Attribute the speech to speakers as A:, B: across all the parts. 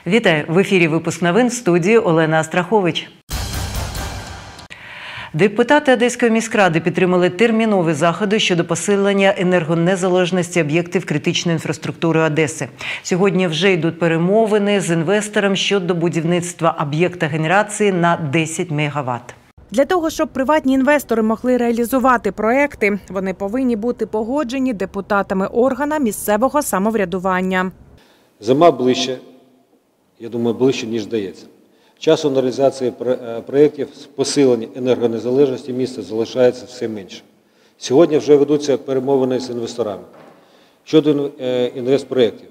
A: Вітаю! В ефірі випуск новин, в студії Олена Астрахович. Депутати Одеської міськради підтримали термінові заходи щодо посилення енергонезалежності об'єктів критичної інфраструктури Одеси. Сьогодні вже йдуть перемовини з інвестором щодо будівництва об'єкта генерації на 10 МВт.
B: Для того, щоб приватні інвестори могли реалізувати проекти, вони повинні бути погоджені депутатами органу місцевого самоврядування.
C: Зима ближче, я думаю, ближче, ніж здається. Часу на реалізацію проєктів з посилення енергонезалежності міста залишається все менше. Сьогодні вже ведуться перемовини з інвесторами. Щодо інвестпроєктів,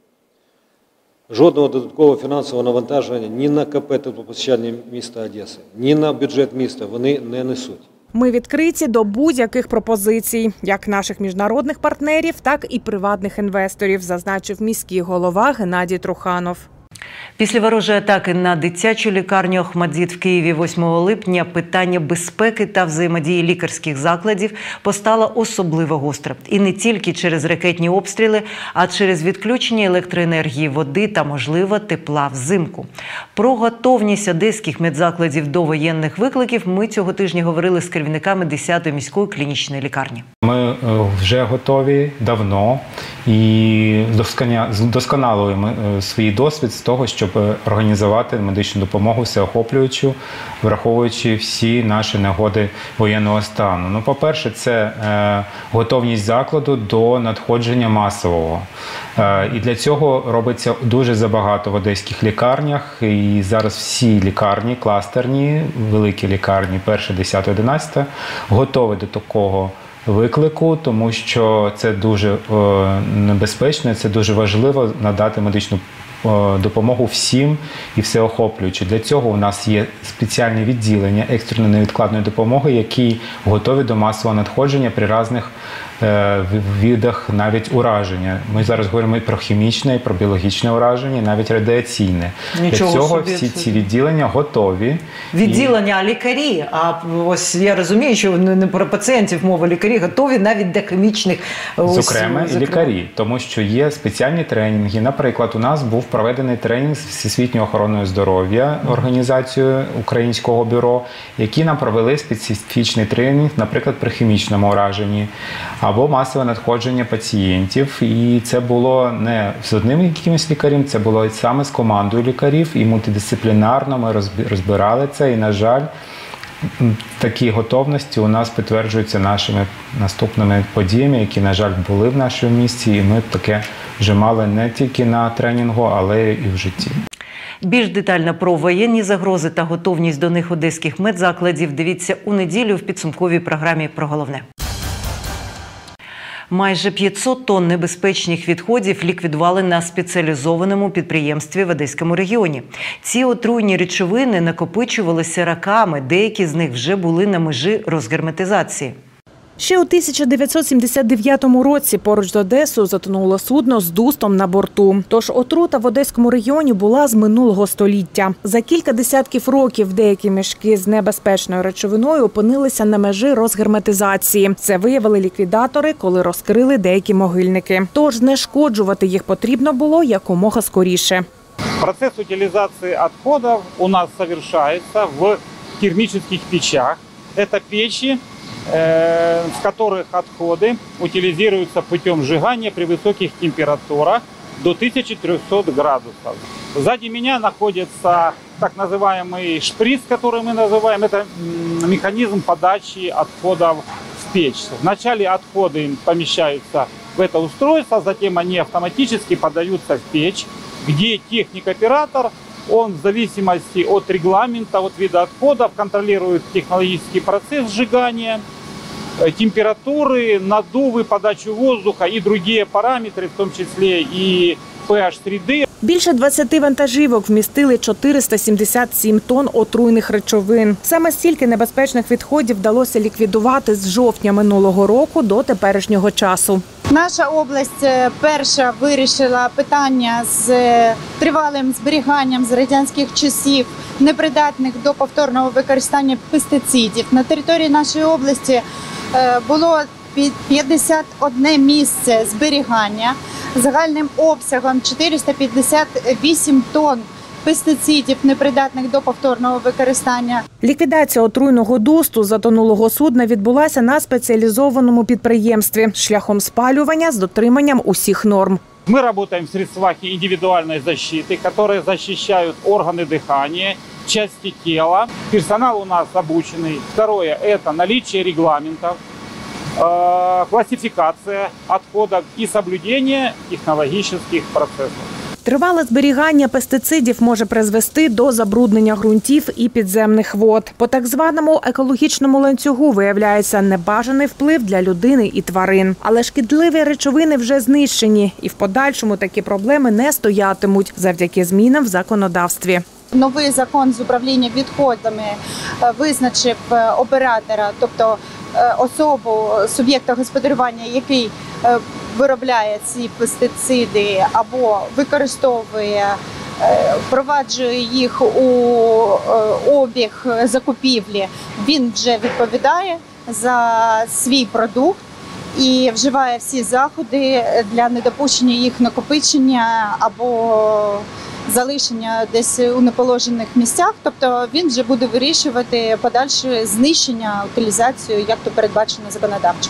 C: жодного додаткового фінансового навантаження ні на КП теплопостачання міста Одеси, ні на бюджет міста вони не несуть.
B: Ми відкриті до будь-яких пропозицій, як наших міжнародних партнерів, так і приватних інвесторів, зазначив міський голова Геннадій Труханов.
A: Після ворожої атаки на дитячу лікарню «Охмаддит» в Києві 8 липня питання безпеки та взаємодії лікарських закладів постало особливо гостро. І не тільки через ракетні обстріли, а через відключення електроенергії, води та, можливо, тепла взимку. Про готовність одеських медзакладів до воєнних викликів ми цього тижня говорили з керівниками 10-ї міської клінічної лікарні.
D: Ми вже готові давно і вдосконалюємо свій досвід з того, щоб організувати медичну допомогу всеохоплюючу, враховуючи всі наші нагоди воєнного стану. По-перше, це готовність закладу до надходження масового. І для цього робиться дуже забагато в одеських лікарнях. І зараз всі лікарні, кластерні, великі лікарні, 1, 10, 11, готові до такого виклику, тому що це дуже небезпечно, це дуже важливо надати медичну допомогу всім і всеохоплюючи. Для цього у нас є спеціальні відділення екстреної невідкладної допомоги, які готові до масового надходження при різних видах навіть ураження. Ми зараз говоримо і про хімічне, і про біологічне ураження, і навіть радіаційне. Для цього всі ці відділення готові.
A: Відділення, а лікарі? А ось я розумію, що не про пацієнтів мова, лікарі готові навіть до хімічних.
D: Зокрема, і лікарі, тому що є спеціальні тренінги. Наприклад, у нас був проведений тренінг з Всесвітньої охорони здоров'я, організацією Українського бюро, які нам провели специфічний тренінг, наприклад, при хімічному ураженні або масове надходження пацієнтів. І це було не з одним якимось лікарем, це було саме з командою лікарів, і мультидисциплінарно ми розбирали це. І, на жаль, такі готовності у нас підтверджуються нашими наступними подіями, які, на жаль, були в нашому місті, і ми таке вже мали не тільки на тренінгу, але і в житті.
A: Більш детально про воєнні загрози та готовність до них одеських медзакладів дивіться у неділю в підсумковій програмі «Про головне». Майже 500 тонн небезпечних відходів ліквідували на спеціалізованому підприємстві в Одеському регіоні. Ці отруйні речовини накопичувалися роками, деякі з них вже були на межі розгерметизації.
B: Ще у 1979 році поруч з Одесою затонуло судно з дустом на борту. Тож отрута в Одеському регіоні була з минулого століття. За кілька десятків років деякі мішки з небезпечною речовиною опинилися на межі розгерметизації. Це виявили ліквідатори, коли розкрили деякі могильники. Тож знешкоджувати їх потрібно було якомога скоріше.
E: Процес утилізації відходів у нас відбувається в термічних печах. Це печі, в которых отходы утилизируются путем сжигания при высоких температурах до 1300 градусов. Сзади меня находится так называемый шприц, который мы называем. Это механизм подачи отходов в печь. Вначале отходы помещаются в это устройство, затем они автоматически подаются в печь, где техник-оператор, он в зависимости от регламента, от вида отходов, контролирует технологический процесс сжигания, температуры, надувы, подачу воздуха и другие параметры, в том числе и pH среды.
B: Більше 20 вантажівок вмістили 477 тонн отруйних речовин. Саме стільки небезпечних відходів вдалося ліквідувати з жовтня минулого року до теперішнього часу.
F: Наша область перша вирішила питання з тривалим зберіганням з радянських часів непридатних до повторного використання пестицидів. На території нашої області було 51 місце зберігання загальним обсягом 458 тонн пестицидів, непридатних до повторного використання.
B: Ліквідація отруйного дусту затонулого судна відбулася на спеціалізованому підприємстві шляхом спалювання з дотриманням усіх норм.
E: Мы работаем в средствах индивидуальной защиты, которые защищают органы дыхания, части тела. Персонал у нас обученный. Второе – это наличие регламентов, классификация отходов и соблюдение технологических процессов.
B: Тривале зберігання пестицидів може призвести до забруднення ґрунтів і підземних вод. По так званому екологічному ланцюгу виявляється небажаний вплив для людини і тварин. Але шкідливі речовини вже знищені, і в подальшому такі проблеми не стоятимуть завдяки змінам в законодавстві.
F: Новий закон з управління відходами визначив оператора, тобто особу суб'єкта господарювання, який виробляє ці пестициди або використовує, впроваджує їх у обіг закупівлі. Він вже відповідає за свій продукт і вживає всі заходи для недопущення їх накопичення або залишення десь у неположених місцях. Тобто він вже буде вирішувати подальше знищення, утилізацію, як то передбачено законодавчо.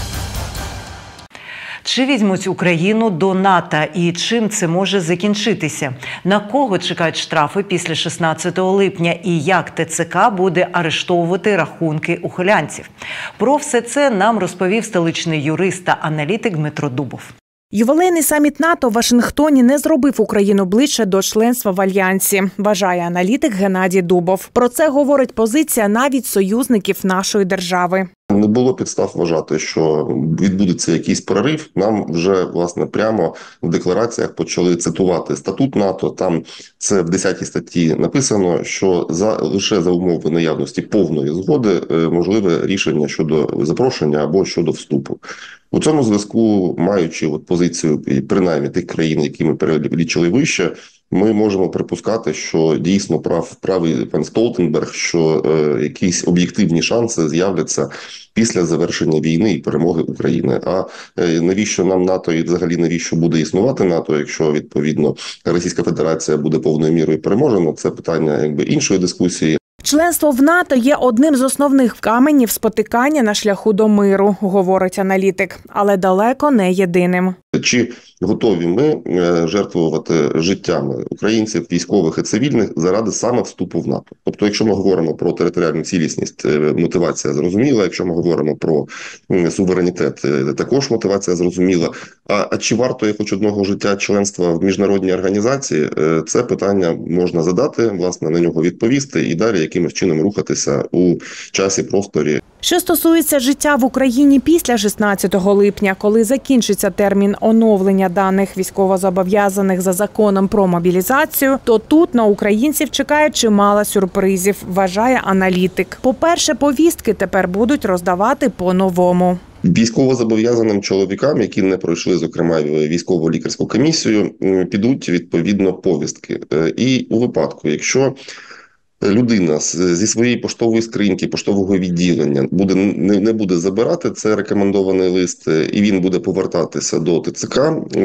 A: Чи візьмуть Україну до НАТО і чим це може закінчитися? На кого чекають штрафи після 16 липня і як ТЦК буде арештовувати рахунки ухилянців? Про все це нам розповів столичний юрист та аналітик Дмитро Дубов.
B: Ювілейний саміт НАТО в Вашингтоні не зробив Україну ближче до членства в Альянсі, вважає аналітик Геннадій Дубов. Про це говорить позиція навіть союзників нашої держави.
G: Не було підстав вважати, що відбудеться якийсь прорив. Нам вже, власне, прямо в деклараціях почали цитувати статут НАТО. Там це в 10 статті написано, що лише за умови наявності повної згоди можливе рішення щодо запрошення або щодо вступу. У цьому зв'язку, маючи позицію, принаймні тих країн, які ми перелічили вище, ми можемо припускати, що дійсно правий пан Столтенберг, що якісь об'єктивні шанси з'являться після завершення війни і перемоги України. А навіщо нам НАТО і взагалі навіщо буде існувати НАТО, якщо відповідно Російська Федерація буде повною мірою переможена, це питання іншої дискусії.
B: Членство в НАТО є одним з основних каменів спотикання на шляху до миру, говорить аналітик, але далеко не єдиним.
G: Чи готові ми жертвувати життями українців, військових і цивільних заради саме вступу в НАТО? Тобто, якщо ми говоримо про територіальну цілісність, мотивація зрозуміла. Якщо ми говоримо про суверенітет, також мотивація зрозуміла. А чи варто хоч одного життя членства в міжнародній організації? Це питання можна задати, власне, на нього відповісти і далі якимось чином рухатися у часі, просторі.
B: Що стосується життя в Україні після 16 липня, коли закінчиться термін оновлення даних військовозобов'язаних за законом про мобілізацію, то тут на українців чекає чимало сюрпризів, вважає аналітик. По-перше, повістки тепер будуть роздавати по-новому.
G: Військовозобов'язаним чоловікам, які не пройшли, зокрема, військово-лікарську комісію, підуть відповідно повістки. І у випадку, якщо людина зі своєї поштової скриньки, поштового відділення не буде забирати, це рекомендований лист, і він буде повертатися до ТЦК,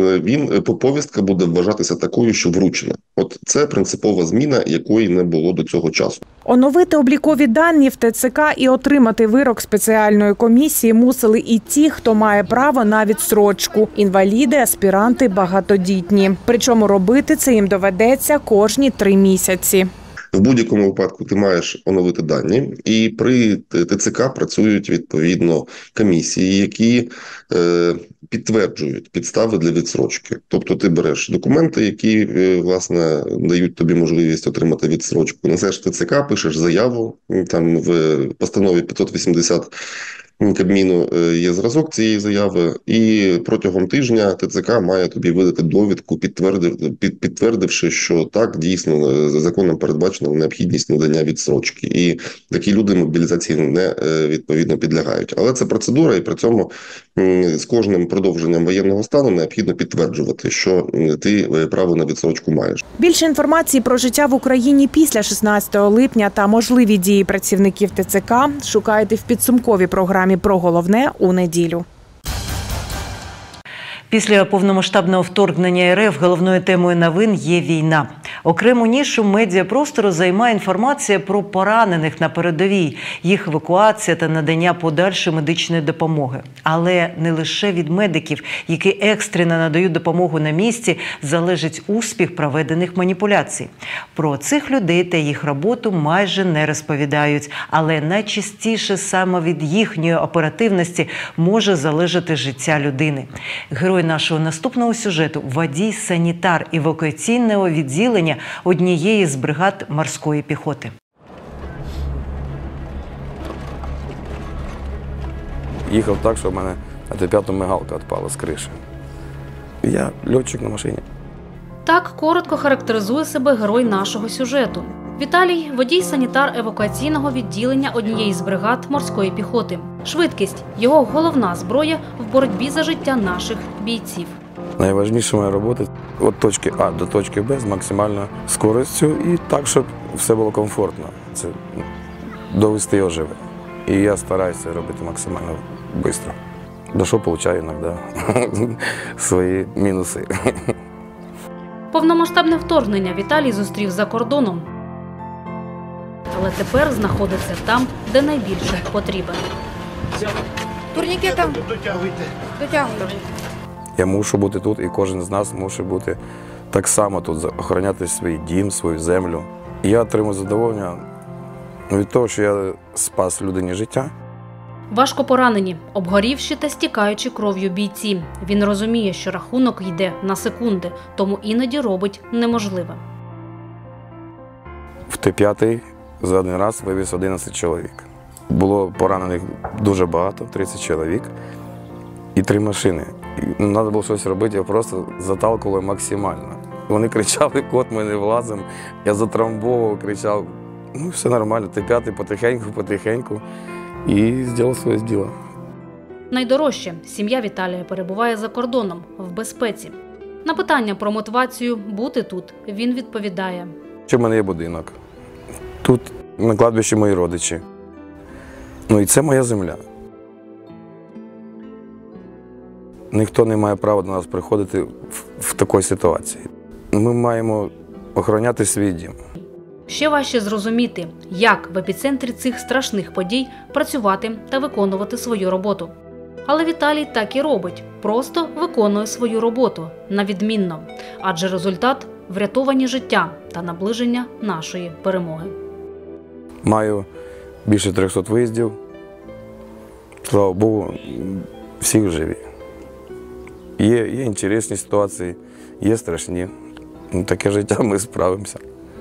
G: повістка буде вважатися такою, що вручена. От це принципова зміна, якої не було до цього часу.
B: Оновити облікові дані в ТЦК і отримати вирок спеціальної комісії мусили і ті, хто має право на відстрочку – інваліди, аспіранти, багатодітні. Причому робити це їм доведеться кожні 3 місяці.
G: В будь-якому випадку ти маєш оновити дані, і при ТЦК працюють відповідно комісії, які підтверджують підстави для відстрочки. Тобто ти береш документи, які, власне, дають тобі можливість отримати відстрочку, несеш в ТЦК, пишеш заяву, там в постанові 580 Кабміну є зразок цієї заяви, і протягом тижня ТЦК має тобі видати довідку, підтвердивши, що так, дійсно, за законом передбачена необхідність надання відстрочки. І такі люди мобілізації не відповідно підлягають. Але це процедура, і при цьому з кожним продовженням воєнного стану необхідно підтверджувати, що ти право на відстрочку маєш.
B: Більше інформації про життя в Україні після 16 липня та можливі дії працівників ТЦК шукайте в підсумковій програмі «Про головне» у неділю.
A: Після повномасштабного вторгнення РФ головною темою новин є війна. Окрему нішу медіапростору займає інформація про поранених на передовій, їх евакуація та надання подальшої медичної допомоги. Але не лише від медиків, які екстрено надають допомогу на місці, залежить успіх проведених маніпуляцій. Про цих людей та їх роботу майже не розповідають, але найчастіше саме від їхньої оперативності може залежати життя людини. Герой нашого наступного сюжету – водій-санітар евакуаційного відділення однієї з бригад морської піхоти.
H: Їхав так, що в мене на Т-5 мигалка відпала з криші. Я льотчик на машині.
I: Так коротко характеризує себе герой нашого сюжету. Віталій – водій-санітар евакуаційного відділення однієї з бригад морської піхоти. Швидкість – його головна зброя в боротьбі за життя наших бійців.
H: Найважніша моя робота – від точки А до точки Б з максимальною скоростю і так, щоб все було комфортно. Це довести його живе. І я стараюся робити максимально швидко. До що отримую іноді свої мінуси.
I: Повномасштабне вторгнення Віталій зустрів за кордоном. Але тепер знаходиться там, де найбільше потрібен.
J: Турнікетом дотягуйте.
H: Я мушу бути тут, і кожен з нас мусить бути так само тут, охороняти свій дім, свою землю. І я отримую задоволення від того, що я спас людині життя.
I: Важко поранені, обгорівші та стікаючи кров'ю бійці. Він розуміє, що рахунок йде на секунди, тому іноді робить неможливе.
H: В Т-5 за один раз вивіз 11 чоловік. Було поранених дуже багато, 30 чоловік і 3 машини. Треба було щось робити, я просто заталкував максимально. Вони кричали: "Кот, ми не влазимо". Я затрамбовував, кричав. Ну, все нормально, Т-5 потихеньку і зробив своє діло.
I: Найдорожче – сім'я Віталія перебуває за кордоном, в безпеці. На питання про мотивацію бути тут він відповідає.
H: Ще в мене є будинок. Тут на кладбищі мої родичі. Ну і це моя земля. Ніхто не має права до нас приходити в такій ситуації. Ми маємо охороняти свій дім.
I: Ще важче зрозуміти, як в епіцентрі цих страшних подій працювати та виконувати свою роботу. Але Віталій так і робить – просто виконує свою роботу на відмінно. Адже результат – врятовані життя та наближення нашої перемоги.
H: Маю більше 300 виїздів. Слава Богу, всі живі. Є інтересні ситуації, є страшні. Таке життя, ми справимося.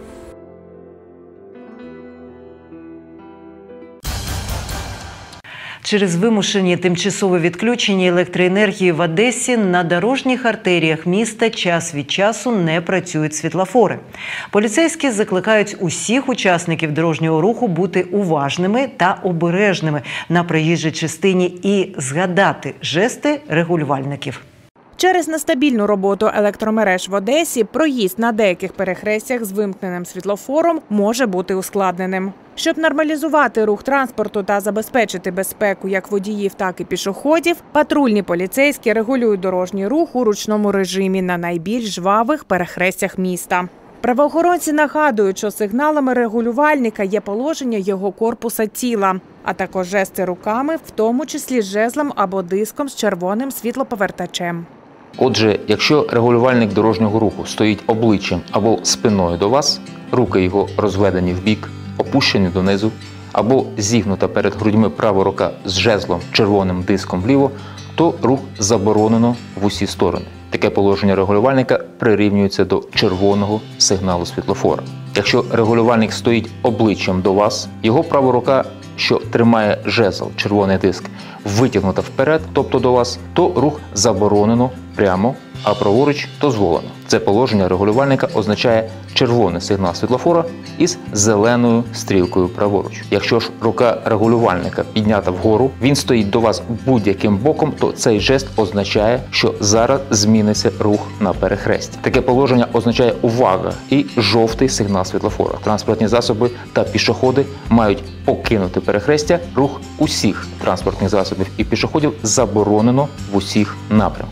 A: Через вимушені тимчасове відключення електроенергії в Одесі на дорожніх артеріях міста час від часу не працюють світлофори. Поліцейські закликають усіх учасників дорожнього руху бути уважними та обережними на проїжджій частині і згадати жести регулювальників.
B: Через нестабільну роботу електромереж в Одесі проїзд на деяких перехрестях з вимкненим світлофором може бути ускладненим. Щоб нормалізувати рух транспорту та забезпечити безпеку як водіїв, так і пішоходів, патрульні поліцейські регулюють дорожній рух у ручному режимі на найбільш жвавих перехрестях міста. Правоохоронці нагадують, що сигналами регулювальника є положення його корпуса тіла, а також жести руками, в тому числі жезлом або диском з червоним світлоповертачем.
K: Отже, якщо регулювальник дорожнього руху стоїть обличчям або спиною до вас, руки його розведені вбік, опущені донизу, або зігнута перед грудьми права рука з жезлом червоним диском вліво, то рух заборонено в усі сторони. Таке положення регулювальника прирівнюється до червоного сигналу світлофора. Якщо регулювальник стоїть обличчям до вас, його права рука, що тримає жезл, червоний диск, витягнута вперед, тобто до вас, то рух заборонено прямо, а праворуч дозволено. Це положення регулювальника означає червоний сигнал світлофора із зеленою стрілкою праворуч. Якщо ж рука регулювальника піднята вгору, він стоїть до вас будь-яким боком, то цей жест означає, що зараз зміниться рух на перехресті. Таке положення означає увага і жовтий сигнал світлофора. Транспортні засоби та пішоходи мають покинути перехрестя. Рух усіх транспортних засобів і пішоходів заборонено в усіх напрямках.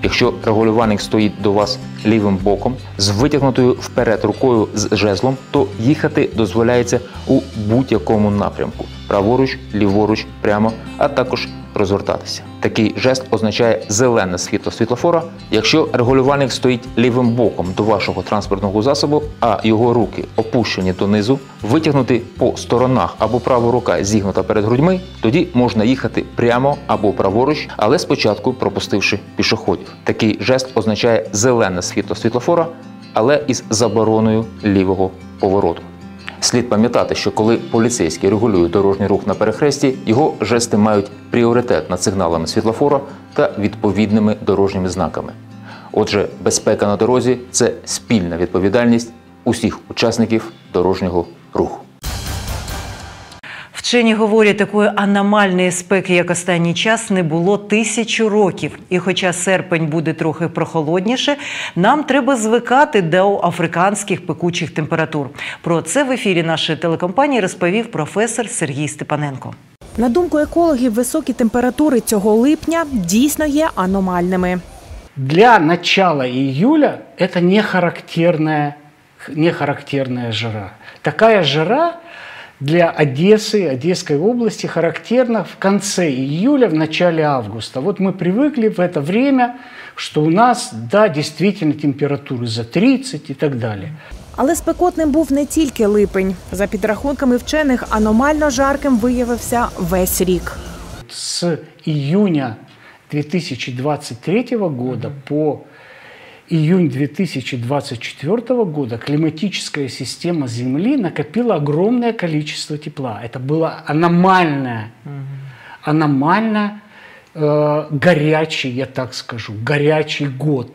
K: Якщо регулювальник стоїть до вас лівим боком з витягнутою вперед рукою з жезлом, то їхати дозволяється у будь-якому напрямку – праворуч, ліворуч, прямо, а також розвертатися. Такий жест означає зелене світло світлофора. Якщо регулювальник стоїть лівим боком до вашого транспортного засобу, а його руки опущені донизу, витягнуті по сторонах або права рука зігнута перед грудьми, тоді можна їхати прямо або праворуч, але спочатку пропустивши пішоходів. Такий жест означає зелене світло світлофора, але із забороною лівого повороту. Слід пам'ятати, що коли поліцейський регулює дорожній рух на перехресті, його жести мають пріоритет над сигналами світлофора та відповідними дорожніми знаками. Отже, безпека на дорозі – це спільна відповідальність усіх учасників дорожнього руху.
A: Вчені говорять, такої аномальної спеки, як останній час, не було 1000 років. І хоча серпень буде трохи прохолодніше, нам треба звикати до африканських пекучих температур. Про це в ефірі нашої телекомпанії розповів професор Сергій Степаненко.
B: На думку екологів, високі температури цього липня дійсно є аномальними.
L: Для начала июля это не характерная жара. Такая жара для Одессы, Одесской области характерна в конце июля, в начале августа. Вот мы привыкли в это время, что у нас, да, действительно температуры за 30 и так далее.
B: Але спекотним був не тільки липень. За підрахунками вчених, аномально жарким виявився весь рік.
L: С июня 2023 года по июнь 2024 года климатическая система Земли накопила огромное количество тепла. Это было аномально горячий, я так скажу, горячий год.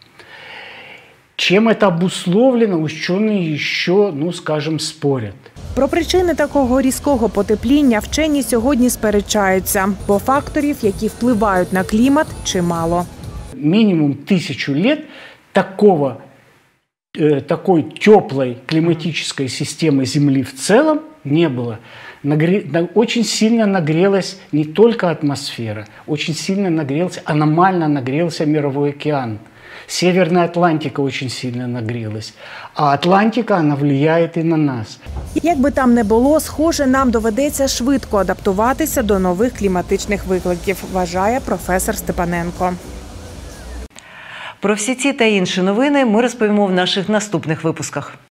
L: Чем это обусловлено, ученые еще, скажем, спорят.
B: Про причини такого різкого потепління вчені сьогодні сперечаються, бо факторів, які впливають на клімат, чимало.
L: Минимум 1000 лет такой теплой климатической системы Земли в целом не было. Очень сильно нагрелась не только атмосфера, очень сильно нагрелся, аномально нагрелся мировой океан. Северная Атлантика очень сильно нагрелась, а Атлантика, она влияет и на нас.
B: Як би там не було, схоже, нам доведеться швидко адаптуватися до нових кліматичних викликів, вважає професор Степаненко.
A: Про всі ці та інші новини ми розповімо в наших наступних випусках.